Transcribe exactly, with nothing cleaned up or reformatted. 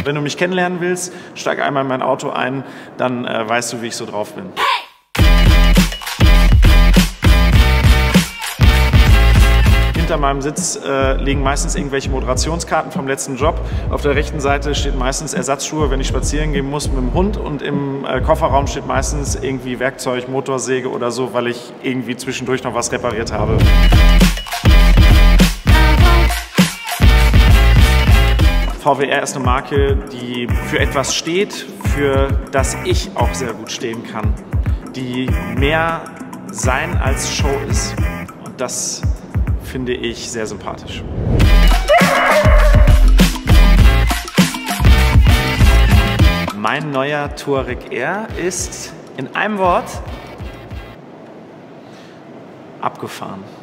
Wenn du mich kennenlernen willst, steig einmal in mein Auto ein, dann äh, weißt du, wie ich so drauf bin. Hinter meinem Sitz äh, liegen meistens irgendwelche Moderationskarten vom letzten Job. Auf der rechten Seite steht meistens Ersatzschuhe, wenn ich spazieren gehen muss mit dem Hund. Und im äh, Kofferraum steht meistens irgendwie Werkzeug, Motorsäge oder so, weil ich irgendwie zwischendurch noch was repariert habe. V W R ist eine Marke, die für etwas steht, für das ich auch sehr gut stehen kann. Die mehr Sein als Show ist. Und das finde ich sehr sympathisch. Mein neuer Touareg R ist in einem Wort abgefahren.